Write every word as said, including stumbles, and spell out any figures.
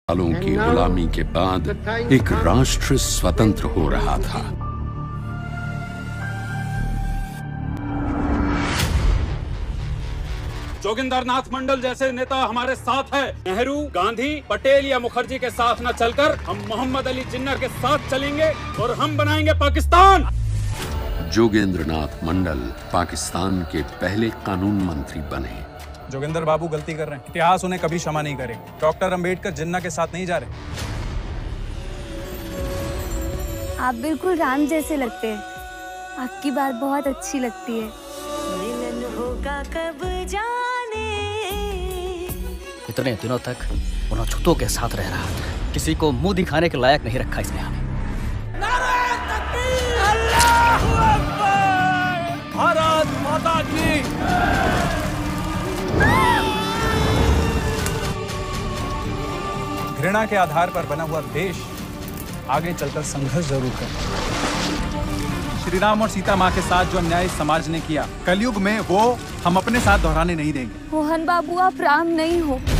सालों की गुलामी के बाद एक राष्ट्र स्वतंत्र हो रहा था। जोगिंदर नाथ मंडल जैसे नेता हमारे साथ है। नेहरू, गांधी, पटेल या मुखर्जी के साथ न चलकर हम मोहम्मद अली जिन्ना के साथ चलेंगे और हम बनाएंगे पाकिस्तान। जोगेंद्र नाथ मंडल पाकिस्तान के पहले कानून मंत्री बने। जोगिंदर बाबू गलती कर रहे हैं, इतिहास उन्हें कभी क्षमा नहीं करेगा। डॉक्टर अंबेडकर जिन्ना के साथ नहीं जा रहे। आप बिल्कुल राम जैसे लगते हैं। आपकी बात बहुत अच्छी लगती है। मिलन होगा कब जाने। इतने दिनों तक उन अछूतों के साथ रह रहा था, किसी को मुंह दिखाने के लायक नहीं रखा इसने हमें। अल्लाहू अकबर! भारत माता की। घृणा के आधार पर बना हुआ देश आगे चलकर संघर्ष जरूर करे। श्री राम और सीता माँ के साथ जो अन्याय समाज ने किया, कलयुग में वो हम अपने साथ दोहराने नहीं देंगे। मोहन बाबू, आप राम नहीं हो।